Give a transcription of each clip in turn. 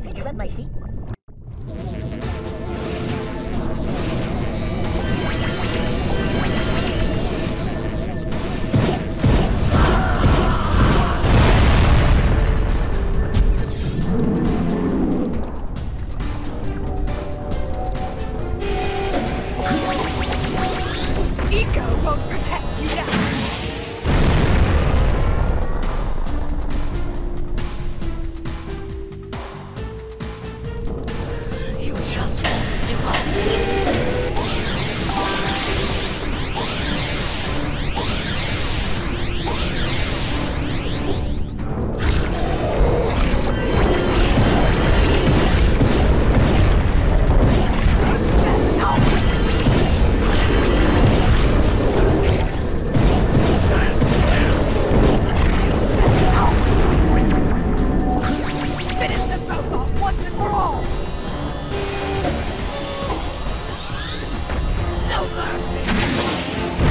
Could you rub my feet? Ego won't protect you now. You just won't give up. Finish them both off once and for all. No mercy.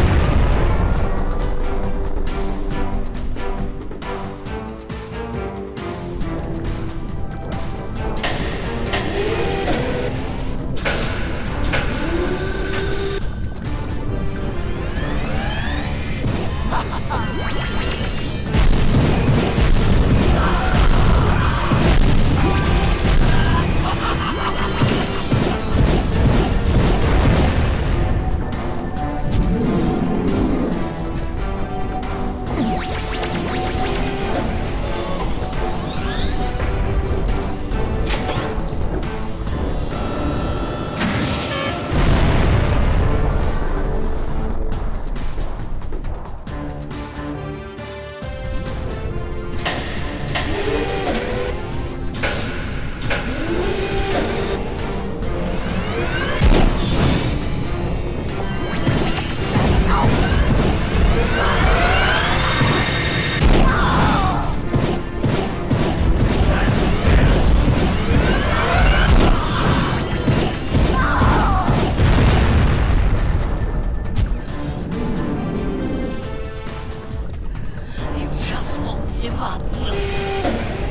You just won't give up, will you?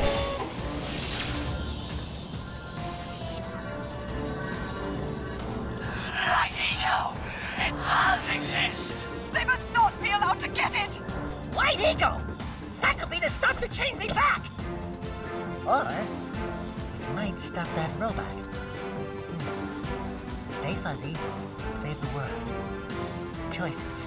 Right, Ego. It does exist. They must not be allowed to get it. White Ego! That could be the stuff to change me back! Or it might stop that robot. Stay fuzzy, save the world. Choices.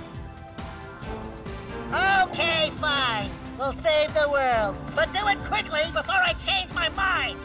Okay, fine. We'll save the world. But do it quickly before I change my mind!